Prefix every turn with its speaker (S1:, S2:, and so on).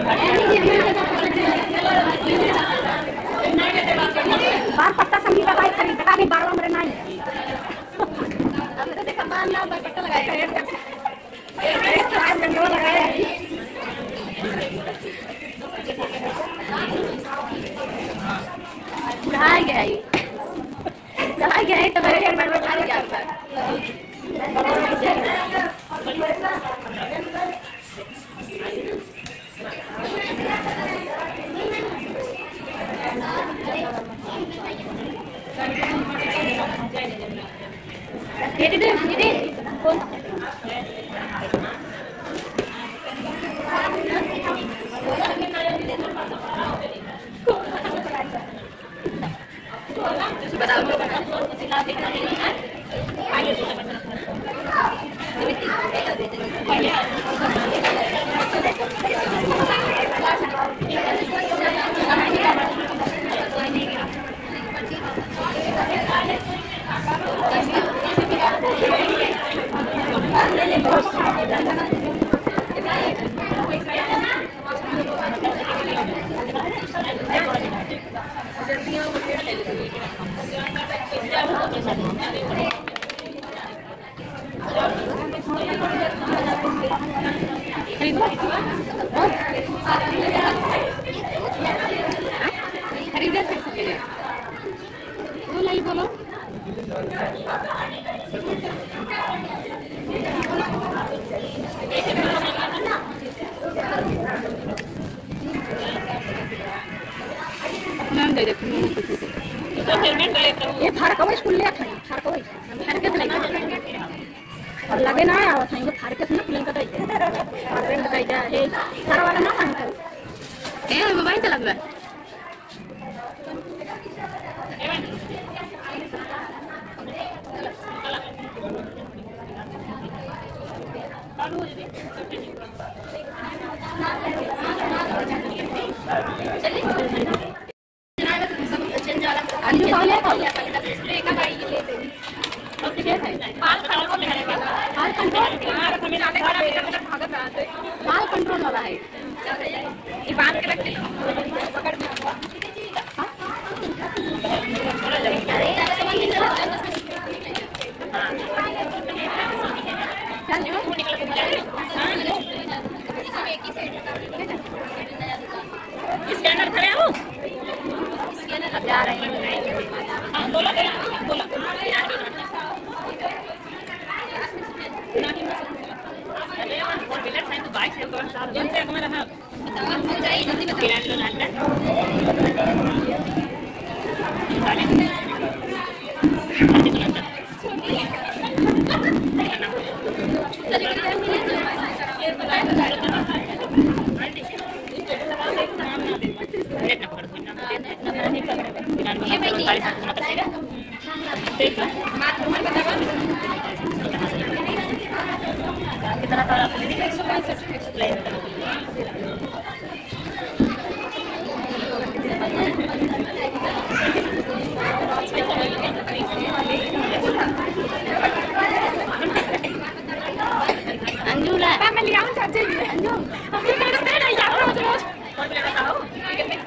S1: बार पट्टा संगीत का खरीद का भी 12 नंबर नहीं अब तो देखा बार ना पट्टा लगाया एक टाइम कंट्रोल लगाया चला गया है तो मेरे घर में बैठा गया था ये कौन बोलो ये फार कवई स्कूल ले था फार कवई फार के चले और लगे ना आवत है फार के सुन प्लेन का दई ट्रेन बताई जा हे सारा वाला ना काम कर ए मोबाइल से लग रहा है बाल कंट्रोल वाला है ये बात के रखते स्कैनर खड़े हो स्कैनर जा रहे हैं बोला बाइक से तो जल्दी हमारा हां हो जाए जल्दी बताओ कितना